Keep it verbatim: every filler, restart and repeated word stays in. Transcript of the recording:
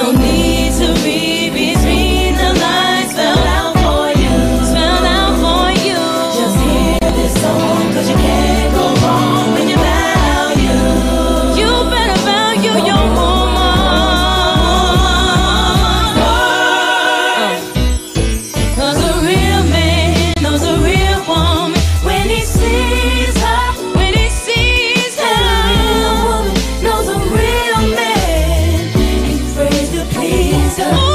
need to read between the lines. Spell out for you, spell out for you. Just hear this song, cause you can't go wrong when you value. You better value your woman. Cause a real man knows a real woman when he sees her, when he sees her. A real woman knows a real man, he prays to please her.